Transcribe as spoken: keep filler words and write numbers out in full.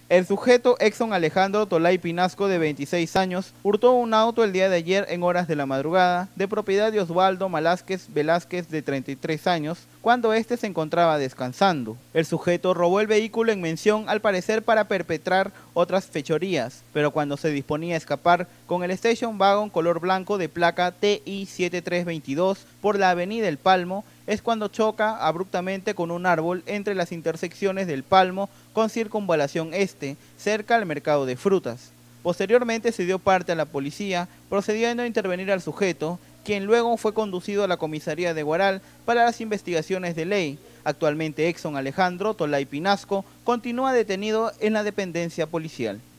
El sujeto Exxon Alejandro Tolay Pinasco, de veintiséis años, hurtó un auto el día de ayer en horas de la madrugada, de propiedad de Osvaldo Malásquez Velázquez, de treinta y tres años, cuando éste se encontraba descansando. El sujeto robó el vehículo en mención, al parecer para perpetrar otras fechorías, pero cuando se disponía a escapar con el Station Wagon color blanco de placa T I siete tres dos dos por la avenida El Palmo, es cuando choca abruptamente con un árbol entre las intersecciones del Palmo con Circunvalación Este, cerca al mercado de frutas. Posteriormente se dio parte a la policía, procediendo a intervenir al sujeto, quien luego fue conducido a la comisaría de Huaral para las investigaciones de ley. Actualmente Exxon Alejandro Tolay Pinasco continúa detenido en la dependencia policial.